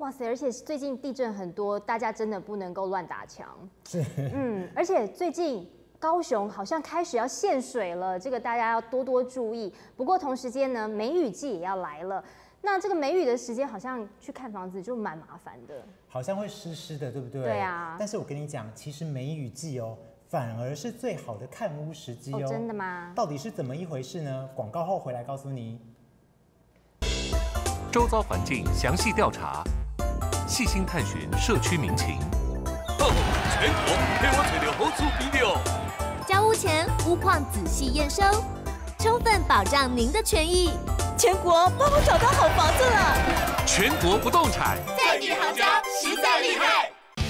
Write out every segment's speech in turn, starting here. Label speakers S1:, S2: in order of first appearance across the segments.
S1: 哇塞！而且最近地震很多，大家真的不能够乱打墙。
S2: 是，
S1: 而且最近高雄好像开始要限水了，这个大家要多多注意。不过同时间呢，梅雨季也要来了。那这个梅雨的时间，好像去看房子就蛮麻烦的，
S2: 好像会湿湿的，对不对？
S1: 对啊。
S2: 但是我跟你讲，其实梅雨季哦，反而是最好的看屋时机哦。
S1: 真的吗？
S2: 到底是怎么一回事呢？广告后回来告诉你。
S3: 周遭环境详细调查，细心探寻社区民情。
S4: 全国陪我找到好厝边了。
S5: 交屋前屋况仔细验收，充分保障您的权益。
S6: 全国帮我找到好房子了。
S3: 全国不动产
S5: 在地行家实在厉害。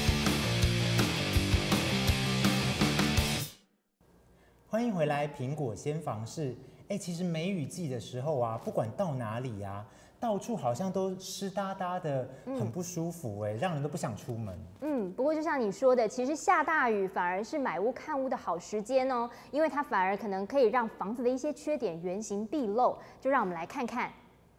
S2: 欢迎回来，苹果先房事。其实梅雨季的时候啊，不管到哪里啊，到处好像都湿哒哒的，很不舒服让人都不想出门。
S1: 不过就像你说的，其实下大雨反而是买屋看屋的好时间哦，因为它反而可能可以让房子的一些缺点原形毕露。就让我们来看看。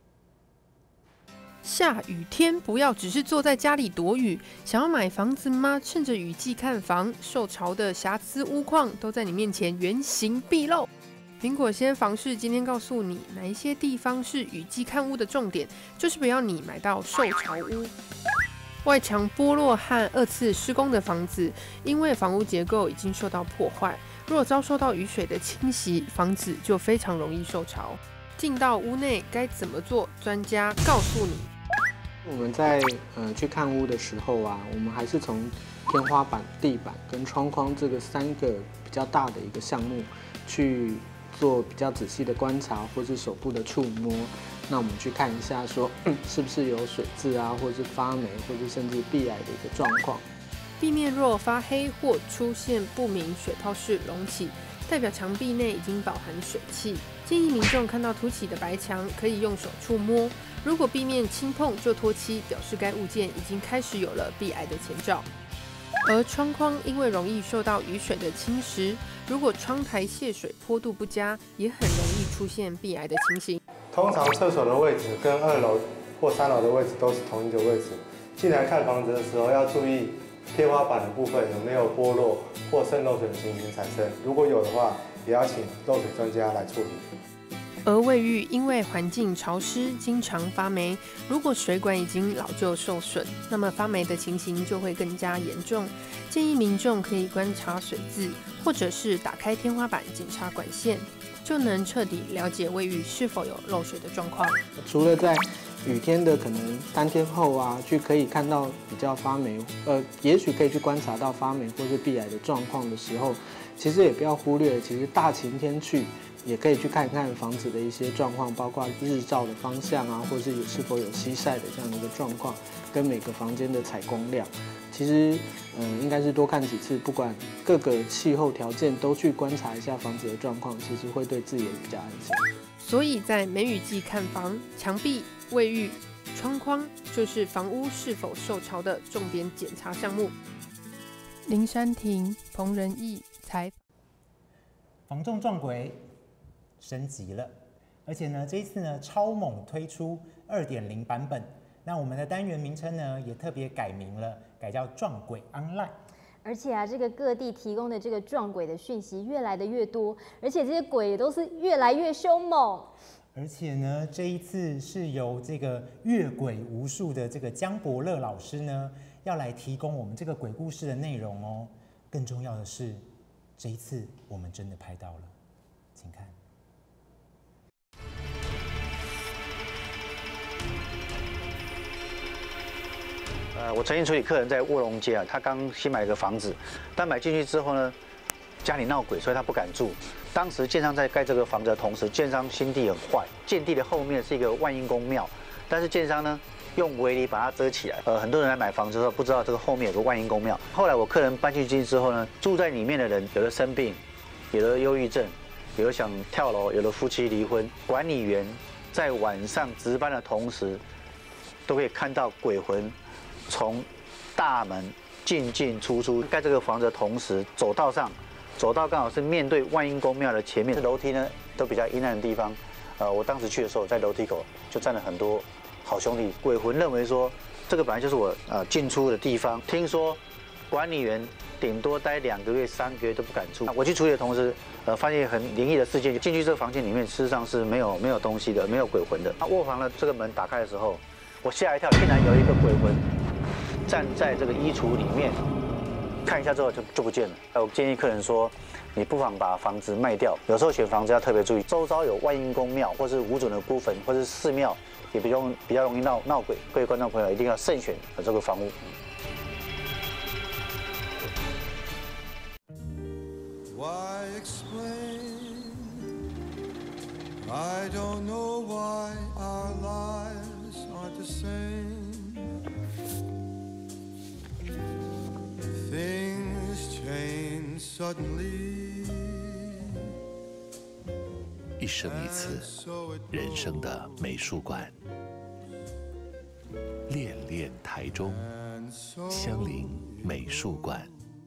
S7: 下雨天不要只是坐在家里躲雨，想要买房子吗？趁着雨季看房，受潮的瑕疵屋况都在你面前原形毕露。苹果先房事今天告诉你哪一些地方是雨季看屋的重点，就是不要你买到受潮屋。外墙剥落和2次施工的房子，因为房屋结构已经受到破坏，若遭受到雨水的侵袭，房子就非常容易受潮。进到屋内该怎么做？专家告诉你。
S8: 我们在去看屋的时候啊，我们还是从天花板、地板跟窗框这个3个比较大的一个项目去做比较仔细的观察，或是手部的触摸。那我们去看一下说，是不是有水渍啊，或是发霉，或是甚至壁癌的一个状况。
S7: 壁面若发黑或出现不明水泡式隆起，代表墙壁内已经饱含水汽。建议民众看到凸起的白墙，可以用手触摸。如果壁面轻碰就脱漆，表示该物件已经开始有了壁癌的前兆。而窗框因为容易受到雨水的侵蚀，如果窗台泄水坡度不佳，也很容易出现壁癌的情形。
S9: 通常厕所的位置跟2楼或3楼的位置都是同一个位置。进来看房子的时候要注意天花板的部分有没有剥落或渗漏水的情形产生，如果有的话，也要请漏水专家来处理。
S7: 而卫浴因为环境潮湿，经常发霉。如果水管已经老旧受损，那么发霉的情形就会更加严重。建议民众可以观察水渍，或者是打开天花板检查管线，就能彻底了解卫浴是否有漏水的状况。
S8: 除了在雨天的可能3天后啊，可以看到比较发霉，也许可以去观察到发霉或是壁癌的状况的时候，其实也不要忽略，其实大晴天去也可以去看看房子的一些状况，包括日照的方向啊，或是是否有西晒的这样的一个状况，跟每个房间的采光量。其实，应该是多看几次，不管各个气候条件都去观察一下房子的状况，其实会对自己也比较安心。
S7: 所以在梅雨季看房，墙壁、卫浴、窗框就是房屋是否受潮的重点检查项目。林山亭、彭仁义采访。
S2: 房仲撞鬼升级了，而且呢，这一次呢超猛推出2.0版本。那我们的单元名称呢也特别改名了，改叫撞鬼 Online。
S1: 而且啊，这个各地提供的这个撞鬼的讯息越来的越多，而且这些鬼也都是越来越凶猛。
S2: 而且呢，这一次是由这个阅鬼无数的这个江伯乐老师呢，要来提供我们这个鬼故事的内容哦。更重要的是，这一次我们真的拍到了，请看。
S10: 我曾经处理客人在卧龙街啊，他刚新买了个房子，但买进去之后呢，家里闹鬼，所以他不敢住。当时建商在盖这个房子的同时，建商心地很坏，建地的后面是一个万应公庙，但是建商呢用围篱把它遮起来。很多人来买房子的时候不知道这个后面有个万应公庙。后来我客人搬进去之后呢，住在里面的人有的生病，有的忧郁症，有的想跳楼，有的夫妻离婚。管理员在晚上值班的同时，都可以看到鬼魂从大门进出出。盖这个房子的同时，走道刚好是面对万应公庙的前面，楼梯呢都比较阴暗的地方。我当时去的时候，在楼梯口就站了很多好兄弟。鬼魂认为说这个本来就是我进出的地方。听说管理员顶多待2个月、3个月都不敢出。我去处理的同时，发现很灵异的事件，进去这个房间里面，事实上是没有东西的，没有鬼魂的。卧房的这个门打开的时候，我吓一跳，竟然有一个鬼魂站在这个衣橱里面，看一下之后就不见了。我建议客人说，你不妨把房子卖掉。有时候选房子要特别注意，周遭有万应公庙，或是无主的孤坟，或是寺庙，也比较容易闹鬼。各位观众朋友一定要慎选这个房屋。
S11: Why explain? I don't know why our lives aren't the same. Things change suddenly.
S3: 一生一次，人生的美术馆。恋恋台中，香菱美术馆。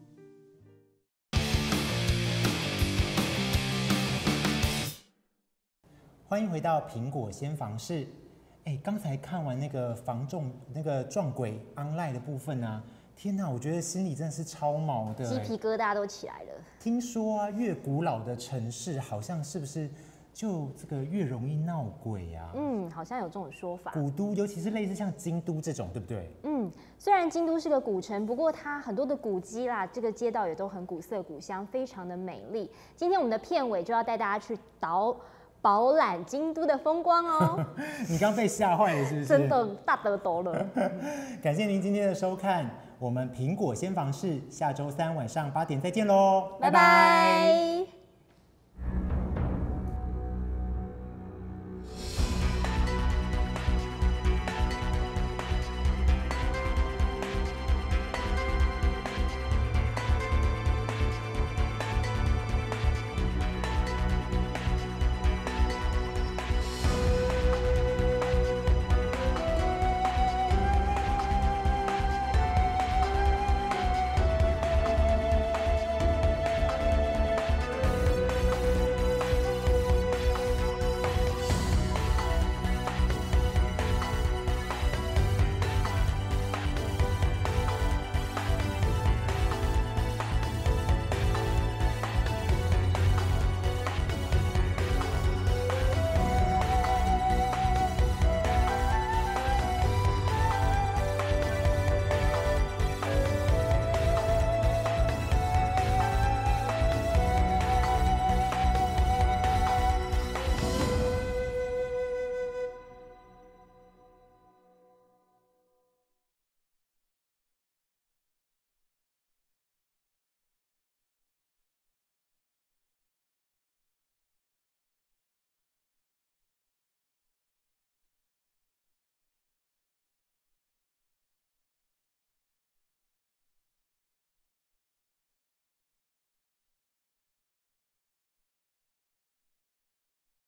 S2: 欢迎回到苹果先房室。刚才看完那个撞鬼 online 的部分啊，天哪，我觉得心里真的是超毛的，
S1: 鸡皮疙瘩都起来了。听
S2: 说啊，越古老的城市，好像是不是就这个越容易闹鬼啊？
S1: 好像有这种说法。
S2: 古都，尤其是类似像京都这种，对不对？
S1: 虽然京都是个古城，不过它很多的古迹啦，这个街道也都很古色古香，非常的美丽。今天我们的片尾就要带大家去饱览京都的风光哦。
S2: 你刚被吓坏了是不是？
S1: 真的大得抖了。
S2: 感谢您今天的收看，我们苹果先房室下周3晚上8点再见喽，
S1: 拜拜。